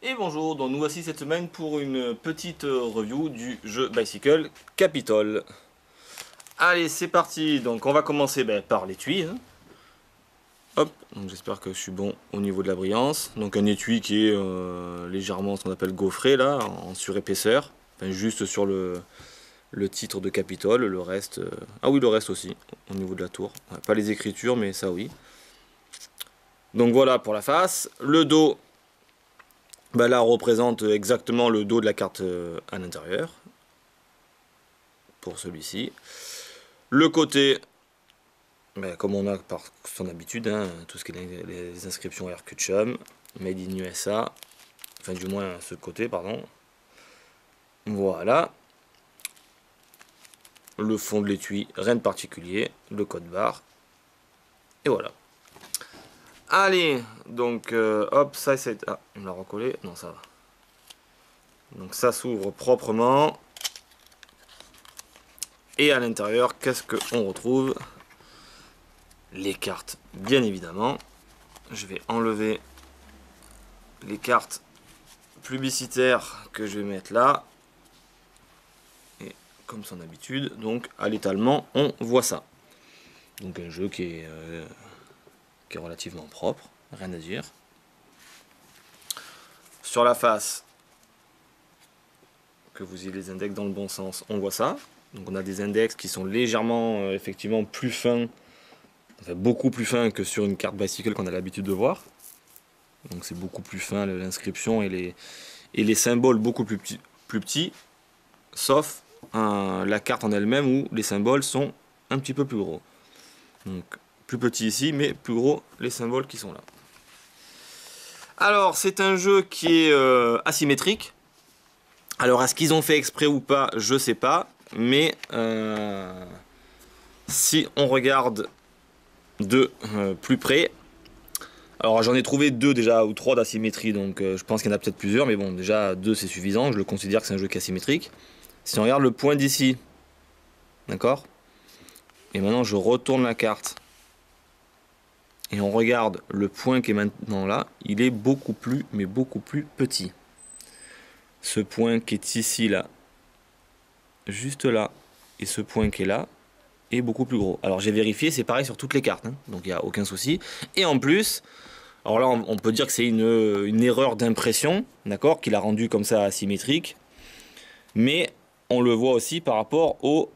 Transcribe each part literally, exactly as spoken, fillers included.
Et bonjour, donc nous voici cette semaine pour une petite review du jeu Bicycle Capitol. Allez, c'est parti. Donc on va commencer ben, par l'étui. Hein. Hop, donc j'espère que je suis bon au niveau de la brillance. Donc un étui qui est euh, légèrement ce qu'on appelle gaufré là, en surépaisseur. Enfin juste sur le, le titre de Capitol, le reste... Euh... Ah oui, le reste aussi, au niveau de la tour. Ouais, pas les écritures, mais ça oui. Donc voilà pour la face. Le dos... Ben là, on représente exactement le dos de la carte euh, à l'intérieur, pour celui-ci. Le côté, ben, comme on a par son habitude, hein, tout ce qui est les inscriptions R Q Chum, Made in U S A, enfin du moins ce côté, pardon. Voilà. Le fond de l'étui, rien de particulier, le code barre, et voilà. Allez, donc euh, hop, ça c'est... Ah, il me l'a recollé, non ça va. Donc ça s'ouvre proprement. Et à l'intérieur, qu'est-ce qu'on retrouve? Les cartes, bien évidemment. Je vais enlever les cartes publicitaires que je vais mettre là. Et comme son habitude, donc à l'étalement, on voit ça. Donc un jeu qui est, euh, qui est relativement propre, rien à dire. Sur la face, que vous ayez les index dans le bon sens, on voit ça. Donc on a des index qui sont légèrement, euh, effectivement, plus fins, enfin beaucoup plus fins que sur une carte Bicycle qu'on a l'habitude de voir. Donc c'est beaucoup plus fin l'inscription et les, et les symboles beaucoup plus, petits, plus petits, sauf euh, la carte en elle-même où les symboles sont un petit peu plus gros. Donc plus petit ici, mais plus gros les symboles qui sont là. Alors c'est un jeu qui est euh, asymétrique. Alors est-ce qu'ils ont fait exprès ou pas, je sais pas, mais euh, si on regarde de euh, plus près, alors j'en ai trouvé deux déjà, ou trois d'asymétrie, donc euh, je pense qu'il y en a peut-être plusieurs, mais bon, déjà deux c'est suffisant, je le considère que c'est un jeu qui est asymétrique. Si on regarde le point d'ici, d'accord, et maintenant je retourne la carte, et on regarde le point qui est maintenant là, il est beaucoup plus, mais beaucoup plus petit. Ce point qui est ici, là, juste là, et ce point qui est là, est beaucoup plus gros. Alors j'ai vérifié, c'est pareil sur toutes les cartes, hein, donc il n'y a aucun souci. Et en plus... Alors là, on peut dire que c'est une, une erreur d'impression, d'accord, qui l'a rendu comme ça asymétrique. Mais on le voit aussi par rapport au,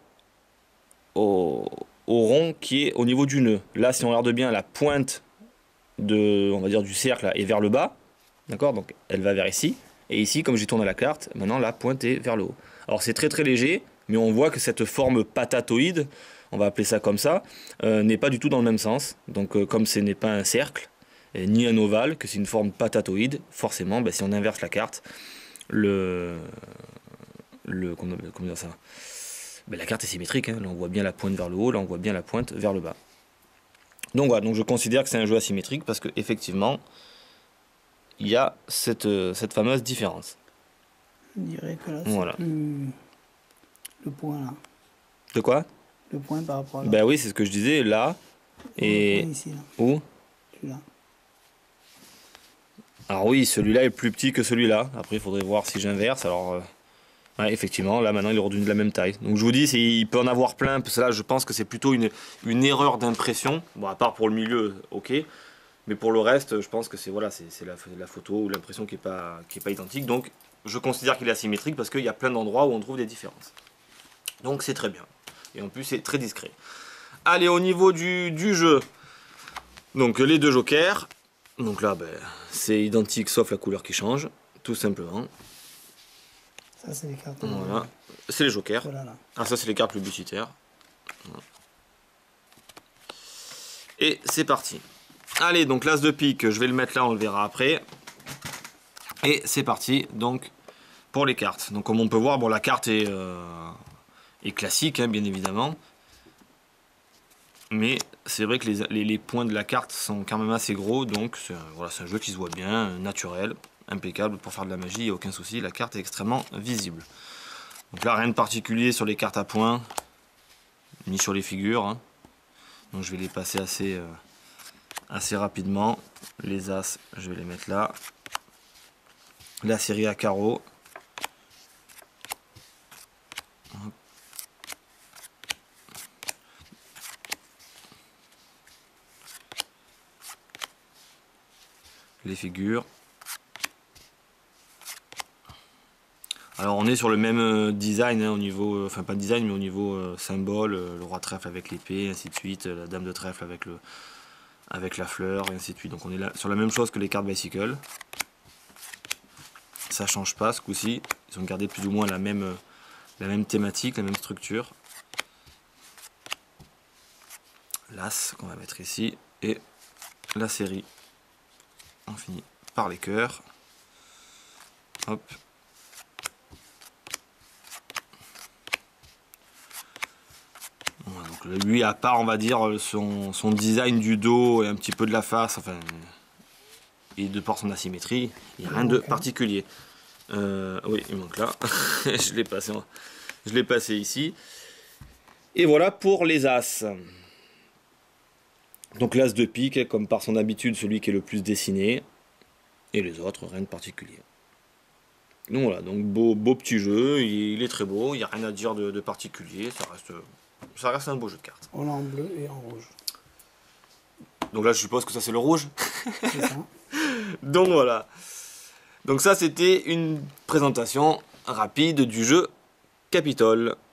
au, au rond qui est au niveau du nœud. Là, si on regarde bien, la pointe de, on va dire, du cercle là, est vers le bas, d'accord, donc elle va vers ici. Et ici, comme j'ai tourné la carte, maintenant la pointe est vers le haut. Alors c'est très très léger, mais on voit que cette forme patatoïde, on va appeler ça comme ça, euh, n'est pas du tout dans le même sens. Donc euh, comme ce n'est pas un cercle, ni un ovale, que c'est une forme patatoïde, forcément, ben, si on inverse la carte, le, le comment, comment dire ça, ben, la carte est symétrique, hein. Là on voit bien la pointe vers le haut, là on voit bien la pointe vers le bas. Donc voilà, donc je considère que c'est un jeu asymétrique parce que effectivement, il y a cette, cette fameuse différence. Je dirais que là, voilà. C'est plus le point là. De quoi? Le point par rapport à là. Ben oui, c'est ce que je disais, là, et... Ici, là. Où? Celui-là. Alors oui, celui-là est plus petit que celui-là. Après, il faudrait voir si j'inverse. Alors, euh, ouais, effectivement, là maintenant, il est redevenu de la même taille. Donc je vous dis, il peut en avoir plein. Parce que là, je pense que c'est plutôt une, une erreur d'impression. Bon, à part pour le milieu, ok. Mais pour le reste, je pense que c'est voilà, c'est la, la photo ou l'impression qui n'est pas, qui est pas identique. Donc, je considère qu'il est asymétrique parce qu'il y a plein d'endroits où on trouve des différences. Donc, c'est très bien. Et en plus, c'est très discret. Allez, au niveau du, du jeu. Donc, les deux jokers. Donc là, ben, c'est identique sauf la couleur qui change, tout simplement. Ça, c'est les cartes. Voilà, c'est les jokers. Voilà, là. Ah, ça, c'est les cartes publicitaires. Voilà. Et c'est parti. Allez, donc l'as de pique, je vais le mettre là, on le verra après. Et c'est parti, donc, pour les cartes. Donc, comme on peut voir, bon, la carte est, euh, est classique, hein, bien évidemment. Mais c'est vrai que les, les, les points de la carte sont quand même assez gros, donc c'est voilà, un jeu qui se voit bien, naturel, impeccable pour faire de la magie, il n'y a aucun souci, la carte est extrêmement visible. Donc là, rien de particulier sur les cartes à points, ni sur les figures, hein. Donc je vais les passer assez, euh, assez rapidement. Les as, je vais les mettre là. La série à carreaux. Les figures. Alors on est sur le même design hein, au niveau, euh, enfin pas design mais au niveau euh, symbole, euh, le roi trèfle avec l'épée, ainsi de suite, euh, la dame de trèfle avec le, avec la fleur, et ainsi de suite. Donc on est là sur la même chose que les cartes bicycle. Ça change pas ce coup-ci. Ils ont gardé plus ou moins la même, euh, la même thématique, la même structure. L'as qu'on va mettre ici et la série. On finit par les cœurs. Hop. Voilà, donc lui, à part, on va dire, son, son design du dos et un petit peu de la face, enfin, et de par son asymétrie, il n'y a rien de particulier. Euh, oui, il manque là. je l'ai passé, je l'ai passé ici. Et voilà pour les as. Donc l'as de pique, comme par son habitude, celui qui est le plus dessiné. Et les autres, rien de particulier. Donc voilà, donc beau, beau petit jeu, il, il est très beau, il n'y a rien à dire de, de particulier, ça reste, ça reste un beau jeu de cartes. On l'a en bleu et en rouge. Donc là je suppose que ça c'est le rouge. C'est ça. Donc voilà. Donc ça c'était une présentation rapide du jeu Capitole.